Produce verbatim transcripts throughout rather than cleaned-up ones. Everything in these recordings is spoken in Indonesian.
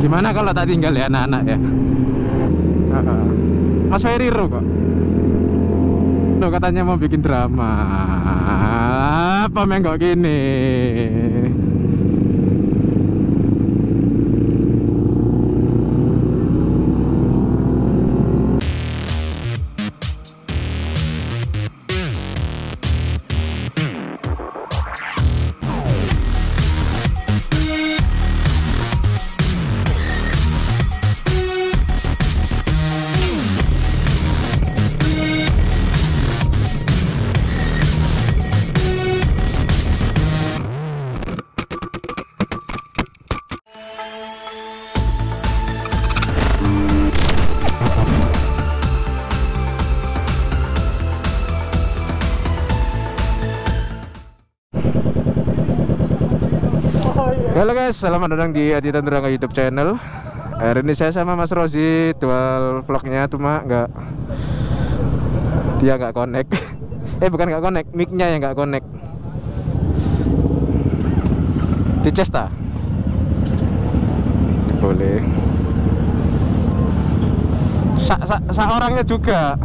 Gimana kalau tak tinggal ya anak-anak ya? Uh-uh. Mas Ferry Ro kok. Lo katanya mau bikin drama. Apa menggok gini? Halo guys, selamat datang di Adi Tandrangga YouTube channel. Hari ini saya sama Mas Rozi dual vlognya, cuma nggak, dia nggak connect. Eh bukan nggak connect, mic-nya yang nggak connect. Di Cesta boleh. Sa, sa, sa orangnya juga.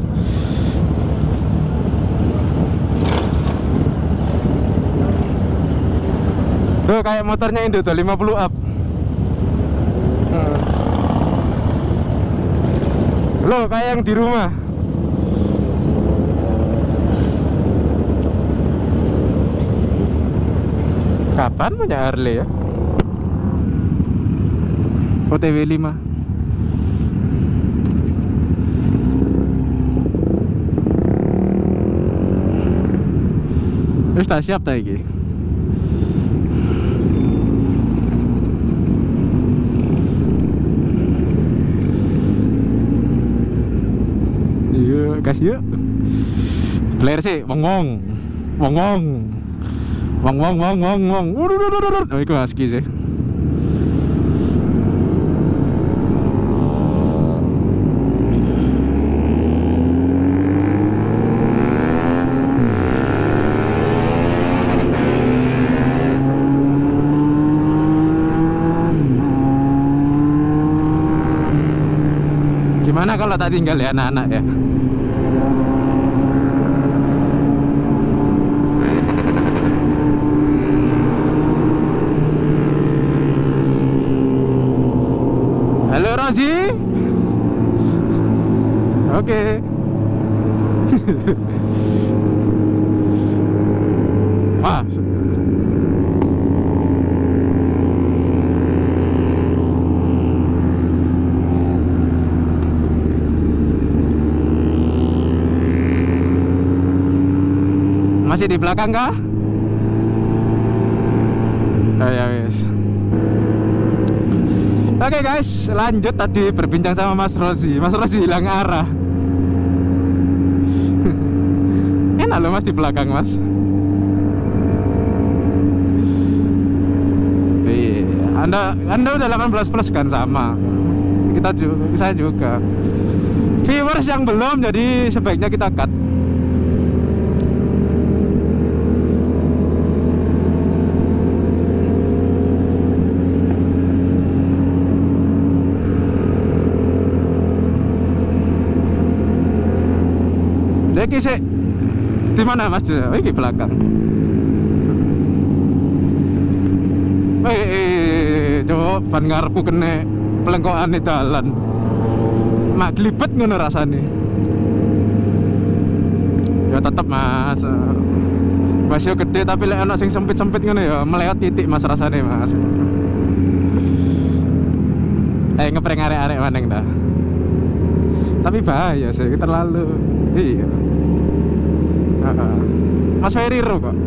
Tuh kayak motornya Indo tuh lima puluh up. Hmm. Loh kayak yang di rumah. Kapan punya Harley ya? O T W lima. Wis tak siap ta iki? Gas yuk. Player sih wong wong wong wong wong wong wong wong wong. Oh itu husky sih. Gimana kalau tak tinggal ya anak-anak ya? Halo Rozi. Oke. Wah. Masih di belakang kah? Oh ya wis. Oke guys, lanjut tadi berbincang sama Mas Rozi. Mas Rozi hilang arah. Enak loh Mas di belakang Mas. Iya, Anda Anda udah delapan belas plus kan, sama. Kita juga, saya juga. Viewers yang belum, jadi sebaiknya kita cut. Iki sih di mana Mas? Oh, iki belakang. Eh, eh coba ban ngarepku kene pelengkokan dalan. Mak glibet ngono rasane. Ya tetep Mas. Masih gede tapi lek ana sing sempit-sempit ngono ya melewat titik Mas rasane Mas. Eh ngeprank arek-arek maneng dah. Tapi bahaya sih, terlalu. Iya. Uh-uh. Mas Ferry Ro kok.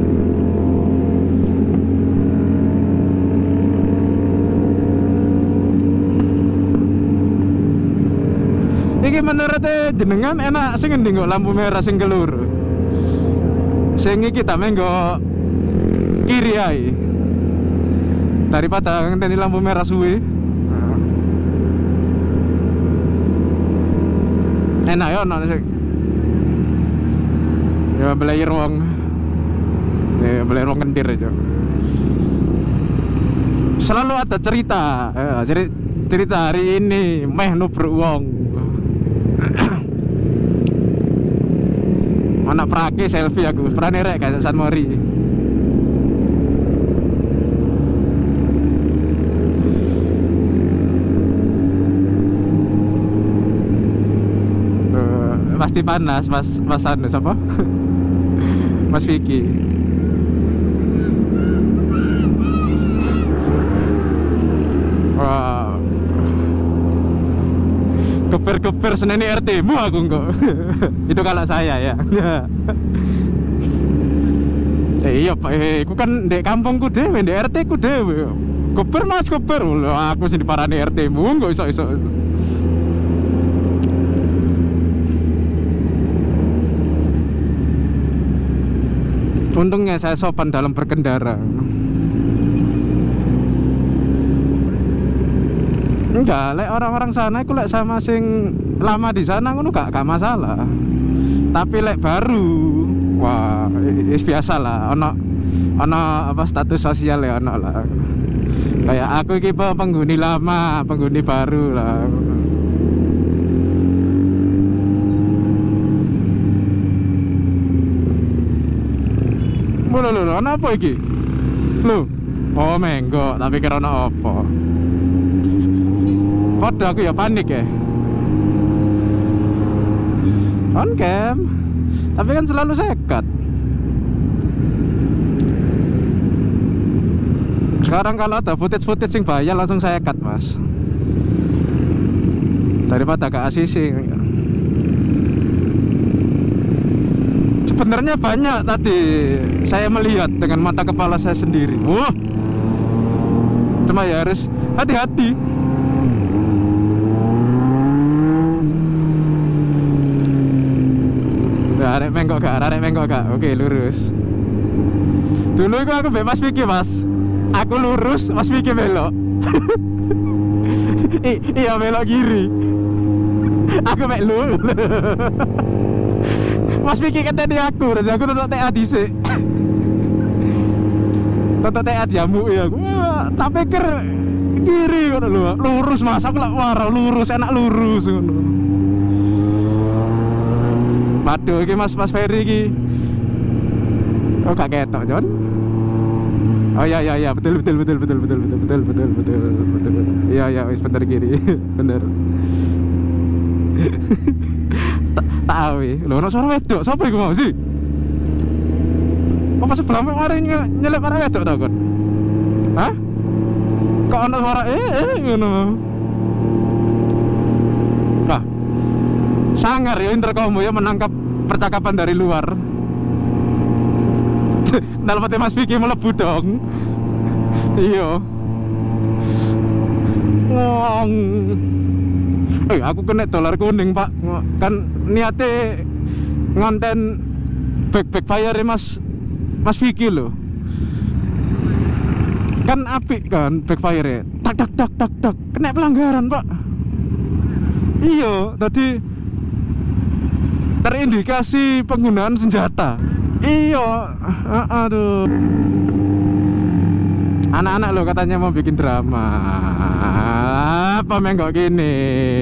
Iki menurutnya jenengan enak sing ngendi kok lampu merah sing kelur. Sing iki ta menggo kiri ae. Daripada ngenteni lampu merah suwe. Enak ya ono sing ya belajar wong, ya belajar wong kentir aja. selalu ada cerita. Ya, ceri- cerita hari ini meh nubruk wong. Anak prake selfie aku, pernah nerek kayak San Mori. Uh, pasti panas, Mas Mas Anu siapa? Mas Vicky. Wah. Keper-keper seneni R T-mu aku kok. Itu kalau saya ya. Eh iya Pak, eh aku kan di kampungku dhewe, di R T ku dhewe. Keper Mas keper. Lho aku sing diparani R T-mu kok iso-iso. Untungnya saya sopan dalam berkendara. Enggak, lek orang-orang sana iku lek sama sing lama di sana ngono gak gak masalah. Tapi lek baru, wah, wis biasa lah, ono ono apa status sosial ya ono lah. Kayak aku iki penghuni lama, penghuni baru lah. Lho lho lho, ono apa iki? Lho, oh menggo, tapi kira ono apa? Padahal aku ya panik ya. On cam, tapi kan selalu sekat. Sekarang kalau ada footage-footage yang bahaya langsung saya cut Mas, daripada ke A C C. Sebenarnya banyak tadi saya melihat dengan mata kepala saya sendiri. Wah, cuma ya harus hati-hati. Arek mengkok gak, arek mengkok gak. Oke, lurus. Dulu itu aku bebas Vicky Mas. Aku lurus, Mas Vicky belok. I iya belok kiri. Aku mek lu. Mas Vicky katanya aku, dan aku tetap T A dhisik. Tetap T A diamuk ya aku. Wah, tak pikir kiri ngono lho. Lurus Mas, aku lak wara lurus, enak lurus ngono. Waduh, ini Mas Mas Ferry ini. Oh gak ketok John. Oh iya iya iya betul betul betul betul betul betul betul betul betul betul. Iya iya wis bener kiri. Bener. Tahu ya. Lho ono suara wedok, sapa iku mau sih? Apa sebelah mari nyelip arek wedok ta kon? Hah? Kok ono suara eh eh ngono. Lah. Sangar ya intercom ya menangkap percakapan dari luar. Nalpate Mas Vicky melebu dong. Iya. Ngong. Eh aku kena dolar kuning Pak. Kan niate ngonten back backfire Mas Mas Vicky loh. Kan apik kan backfire. Tak tak tak tak tak. Kena pelanggaran Pak. Iya, tadi terindikasi penggunaan senjata. Iya, aduh. Anak-anak lo katanya mau bikin drama. Apa menggok gini?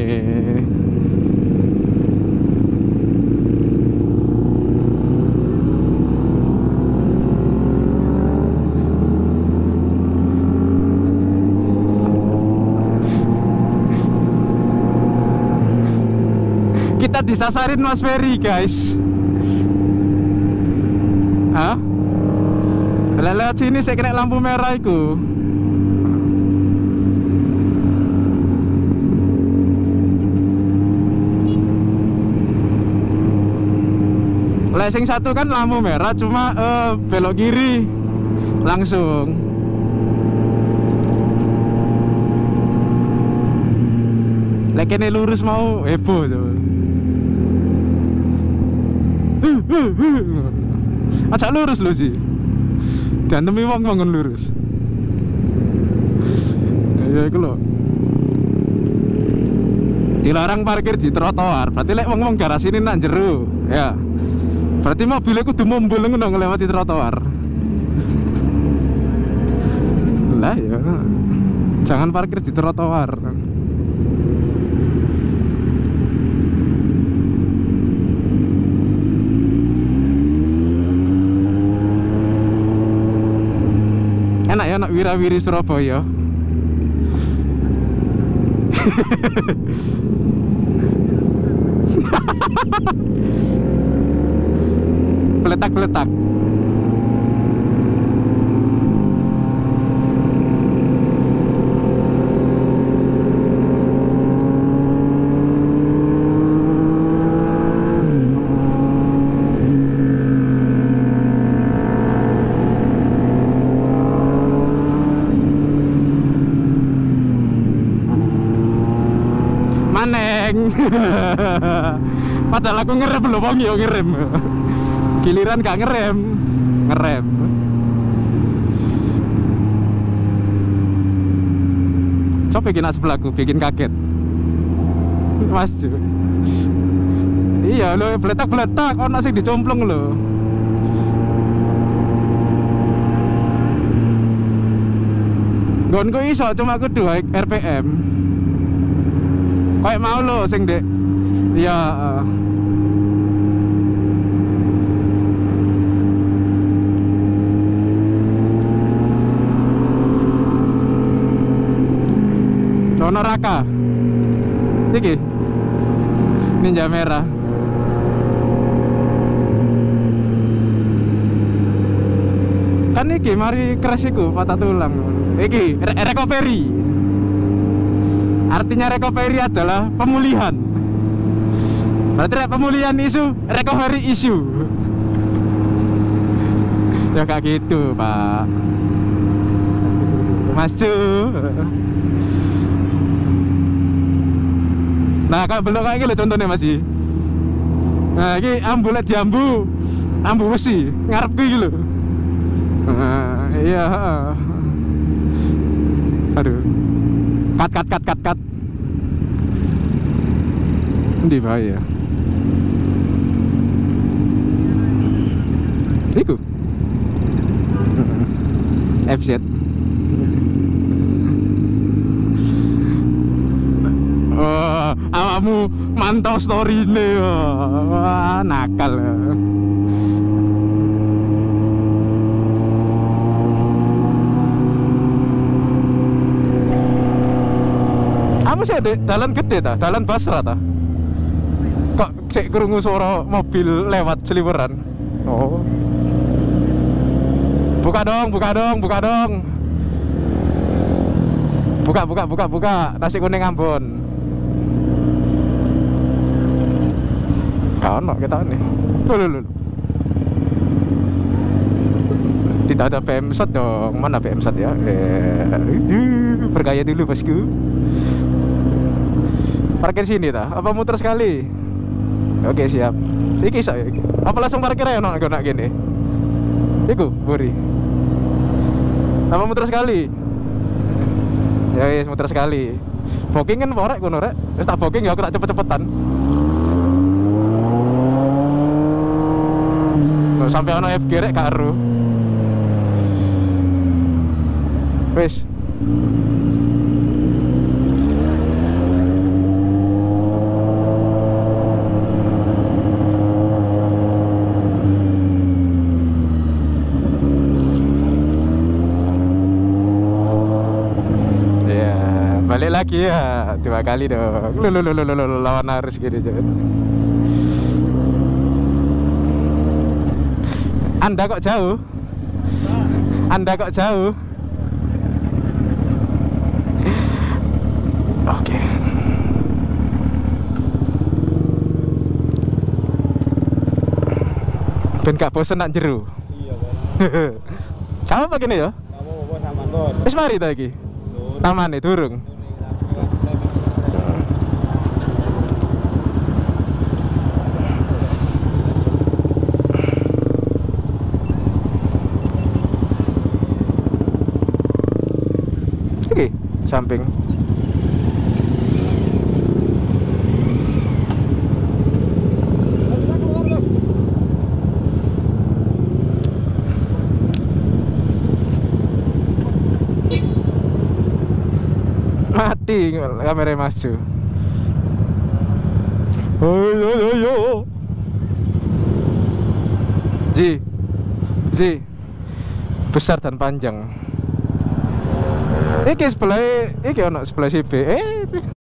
Kita disasarin Mas Ferry guys. Hah? Lewat sini saya kena lampu merah itu. Lesing satu kan lampu merah, cuma uh, belok kiri langsung. Lek ini lurus mau heboh coba. Acak lurus lo sih. Dan demi wong bangun lurus. Ya iku lho. Dilarang parkir di trotoar. Berarti lek wong-wong garasi ini nak jero, ya. Berarti mobilnya kudu mumbul ngono ngelewati trotoar. Lah ya. Jangan parkir di trotoar. Enak ya anak wira-wiri Surabaya. Peletak-peletak. Maneng. Padahal aku ngerem lho wong yo ngerem. Giliran gak ngerem. Ngerem. Coba bikin sebelahku, bikin kaget. Mas Ju. Iya lho, beletak-beletak ono sing dicomplung lho. Nggonku iso cuma aku dua R P M. Kayak mau lo sing dek. Iya. Uh. Dono Raka. Iki. Ninja merah. Kan iki mari crash iku patah tulang. Iki re recovery. Artinya recovery adalah pemulihan. Berarti pemulihan isu, recovery issue. Ya kayak gitu, Pak. Masuk. Nah, kalau belum kayak gitu contohnya masih. Nah, ini ambu lek diambu, ambu besi, ngarep gue gitu. Nah, iya. Aduh. Kat kat kat kat kat. Di bahaya. Iku. F Z. Oh, awakmu mantau story ini. Wah, nakal. Kamu sih dek, dalan gede ta, dalan Basra ta? Kok sik krungu suara mobil lewat seliweran? Oh. Buka dong, buka dong, buka dong. Buka, buka, buka, buka. Nasi kuning Ambon. Kano kita nih. Loh, loh, loh. Tidak ada P M shot dong. Mana P M shot ya? Eh, bergaya dulu bosku. Parkir sini ta? Apa muter sekali? Oke siap. Iki iso ya. Apa langsung parkir aja nak nak gini? Iku buri. Apa muter sekali? Ya yes, muter sekali. Booking kan porek kono rek. Wis tak booking ya aku tak cepet-cepetan. Loh, sampai ono F G rek karo. Wis. Balik lagi ya, dua kali dong. Lu lu lu lu lu lawan arus gini jangan. Anda kok jauh? Anda kok jauh? Oke. Ben gak bosen nak jeru. Iya, Bang. Kamu begini ya? Kamu bawa sama Bos. Wis mari ta iki? Taman nih durung. Oke, samping. Mati kamera Mas Jo. Ayo ayo ayo. Ji. Ji. Besar dan panjang. Iki sebelah iki ono sebelah C B. Eh